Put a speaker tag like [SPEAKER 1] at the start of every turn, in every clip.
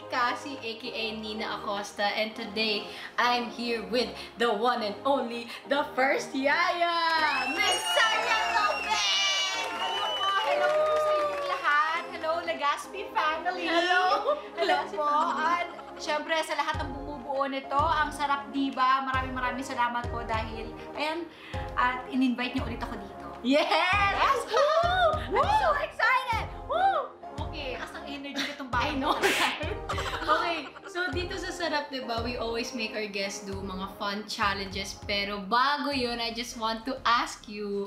[SPEAKER 1] Cassie, aka Nina Acosta, and today I'm here with the one and only, the first Yaya, Miss Sanya Lopez!
[SPEAKER 2] Hello po! Hello po sa inyong lahat! Hello, Legaspi family!
[SPEAKER 1] Hello!
[SPEAKER 2] Hello po! At syempre sa lahat ng bumubuo nito, ang sarap diba? Maraming salamat po dahil, ayan, at in-invite niyo ulit ako dito.
[SPEAKER 1] Yes! Woo! I'm so excited! Woo!
[SPEAKER 2] Okay, asang energy nitong bahay.
[SPEAKER 1] I know. Okay, so dito sa Sarap, diba, we always make our guests do mga fun challenges. Pero bago yun, I just want to ask you...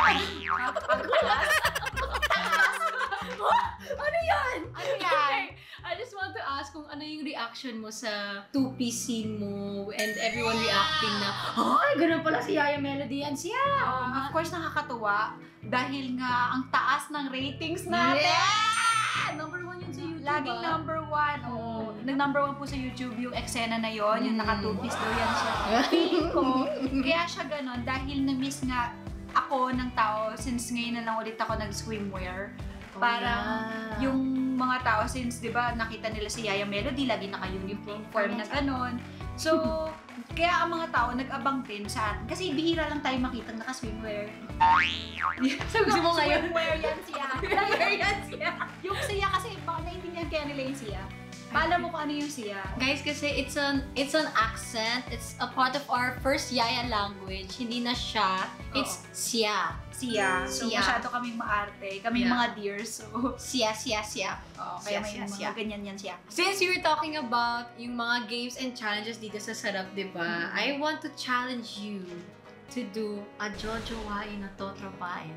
[SPEAKER 1] Ano yan?
[SPEAKER 2] Ano yan?
[SPEAKER 1] I just want to ask kung ano yung reaction mo sa two-piece scene mo and everyone reacting na, ay, ganun pala si Yaya Melody yan siya.
[SPEAKER 2] Of course, nakakatuwa dahil nga ang taas ng ratings natin.
[SPEAKER 1] Yeah! Number one yun sa YouTube.
[SPEAKER 2] Laging number one. Oh, nag-number one po sa YouTube yung eksena na yon, yung naka-two-piece daw yan siya. Feeling ko, kaya siya ganon dahil na-miss nga ako ng tao since ngayon na lang ulit ako nag-swimwear. Parang yung mga tao since, di ba, nakita nila si Yaya Melody, lagi naka-uniform na ganon. So, kaya ang mga tao nag-abang din sa atin. Kasi bihira lang tayo makitang naka-swimwear.
[SPEAKER 1] Sabi mo ngayon.
[SPEAKER 2] Swimwear yan siya.
[SPEAKER 1] Swimwear yan siya.
[SPEAKER 2] Yung siya kasi, baka naintindihan kaya nila yung siya. Pala mo kung ano yung siya.
[SPEAKER 1] Guys, kasi it's an accent. It's a part of our first Yaya language. Hindi na siya. It's siya.
[SPEAKER 2] Siya. So,
[SPEAKER 1] siya.
[SPEAKER 2] masyado kaming maarte. Kaming mga deers. So,
[SPEAKER 1] Siya.
[SPEAKER 2] kaya may mga ganyan yan siya.
[SPEAKER 1] Since you were talking about yung mga games and challenges dito sa Sarap, diba? I want to challenge you to do a jojowain na totropain.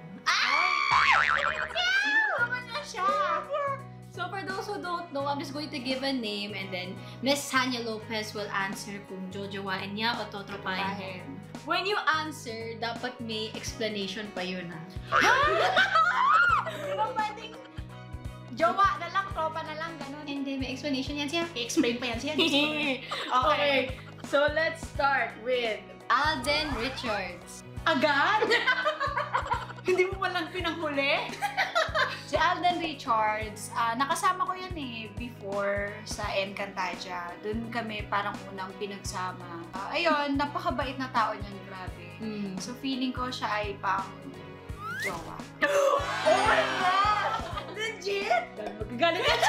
[SPEAKER 2] Sino naman na siya?
[SPEAKER 1] So for those who don't know, I'm just going to give a name and then Miss Sanya Lopez will answer kung jojowain niya o totropahin. When you answer, dapat may explanation pa yun
[SPEAKER 2] Di ba pwedeng jowa na lang, tropa na lang, ganun.
[SPEAKER 1] Hindi, may explanation yan siya.
[SPEAKER 2] I-explain pa yan siya.
[SPEAKER 1] Okay, so let's start with Alden Richards.
[SPEAKER 2] Agad? Hindi mo walang pinanghuli? Si Alden Richards, nakasama ko yan before sa Encantadia. Doon kami parang unang pinagsama. Ayun, napakabait na tao niyan, grabe. So feeling ko siya ay pang jowa.
[SPEAKER 1] Oh my God! Legit?
[SPEAKER 2] Magagalit ka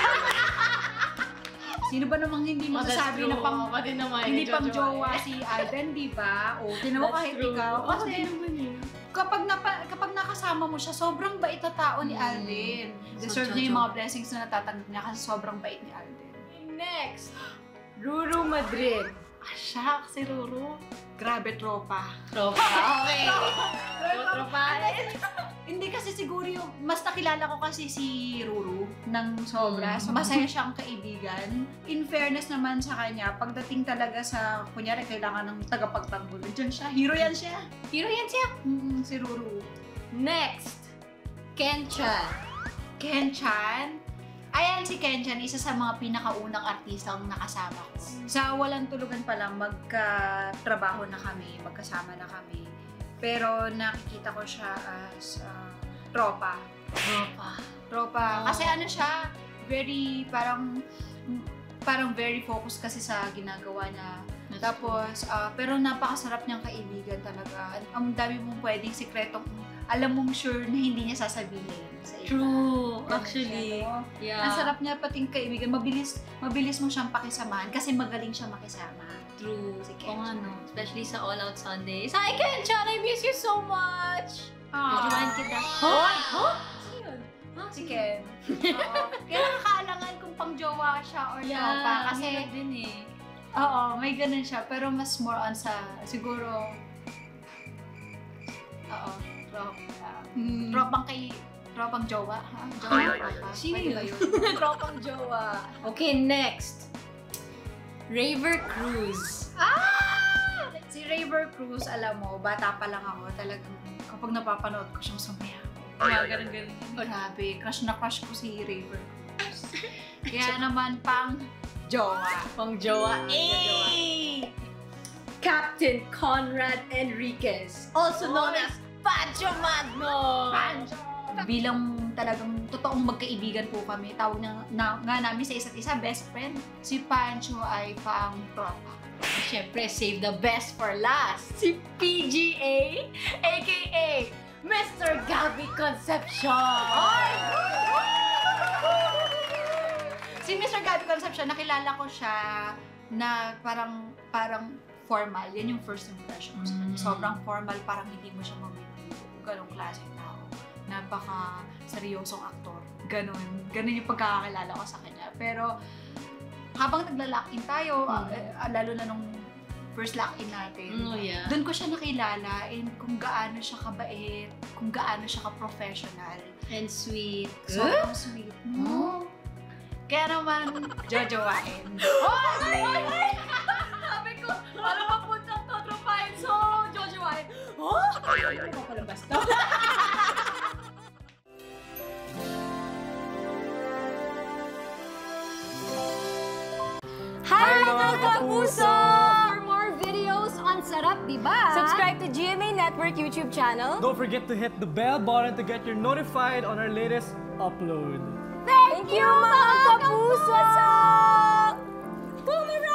[SPEAKER 2] Sino ba namang hindi masasabi na pang hindi pang jowa si Alden, di ba? O, tinawa kahit ikaw. Kasi kapag nakasama mo siya, sobrang bait na tao ni Alden. Deserve niya yung mga blessings na natatanggap niya kasi sobrang bait ni Alden.
[SPEAKER 1] Next, Ruru Madrid.
[SPEAKER 2] Siya, si Ruru. Grabe, tropa.
[SPEAKER 1] Tropa. Okay. Tropa.
[SPEAKER 2] Hindi kasi siguro yung, mas nakilala ko kasi si Ruru ng sobra. So, masaya siyang kaibigan. In fairness naman sa kanya, pagdating talaga sa, kunyari, kailangan ng tagapagtanggol. Diyan siya. Hero yan siya.
[SPEAKER 1] Hero yan siya.
[SPEAKER 2] Si Ruru.
[SPEAKER 1] Next, Ken Chan.
[SPEAKER 2] Ken Chan. Ayan si Ken Chan, isa sa mga pinakaunang artistang nakasama ko. Sa Walang Tulugan pa lang, magkatrabaho na kami, magkasama na kami. Pero nakikita ko siya as tropa. Tropa. Kasi ano siya, very, parang very focused kasi sa ginagawa na. Tapos, pero napakasarap niyang kaibigan talaga. Ang dami mong pwedeng sikretong, alam mong sure na hindi niya sasabihin sa iba.
[SPEAKER 1] True, actually.
[SPEAKER 2] Siya, no?
[SPEAKER 1] Yeah.
[SPEAKER 2] Ang sarap niya pating kaibigan. Mabilis mo siyang pakisamahan kasi magaling siya makisama.
[SPEAKER 1] True.
[SPEAKER 2] Si Ken
[SPEAKER 1] Oo nga,
[SPEAKER 2] Chan.
[SPEAKER 1] no? Especially sa All Out Sundays. Hi, Ken Chan! I miss you so much! Jojowain kita.
[SPEAKER 2] Hoy!
[SPEAKER 1] Sino yun?
[SPEAKER 2] Si Ken. Kaya nakakaalangan kung pang-jowa siya or tropa. Kasi,
[SPEAKER 1] din eh.
[SPEAKER 2] oo, may ganun siya. Pero mas more on sa, siguro, tropang jowa. Tropa.
[SPEAKER 1] Sino
[SPEAKER 2] Pwede ba
[SPEAKER 1] yun?
[SPEAKER 2] yun?
[SPEAKER 1] Tropang jowa. Okay, next. Raver Cruz.
[SPEAKER 2] Si Raver Cruz, alam mo, bata pa lang ako, talagang kapag napapanood ko siyang sumayaw.
[SPEAKER 1] Ganun.
[SPEAKER 2] Grabe, crush na crush ko si Raver Cruz. Kaya naman pang jowa.
[SPEAKER 1] Pang jowa. Captain Conrad Enriquez, also known as Pancho Magno.
[SPEAKER 2] Bilang talagang totoong magkaibigan po kami. Tawag nga namin sa isa't isa, best friend. Si Pancho ay pang tropa.
[SPEAKER 1] Siyempre, save the best for last. Si PGA, aka Mr. Gabby Concepcion.
[SPEAKER 2] Si Mr. Gabby Concepcion, nakilala ko siya na parang formal. Yan yung first impression ko sa kanya. Sobrang formal, parang hindi mo siya mabibiro. Ganong klaseng tao. Napaka-seryosong aktor. Ganon yung pagkakakilala ko sa kanya. Pero habang nagla-lock-in tayo, lalo na nung first lock-in natin, doon ko siya nakilala and kung gaano siya kabait, kung gaano siya ka-professional.
[SPEAKER 1] And sweet.
[SPEAKER 2] Sobrang sweet. Kaya naman, jojowain.
[SPEAKER 1] Sabi ko, alam mo po sa totropahin, so jojowain. Ano ba pala basta?
[SPEAKER 3] Hi mga kapuso!
[SPEAKER 1] For more videos on Sarap, diba?
[SPEAKER 3] Subscribe to GMA Network YouTube channel.
[SPEAKER 4] Don't forget to hit the bell button to get your notified on our latest upload.
[SPEAKER 3] Thank you mga kapuso! Boomerang!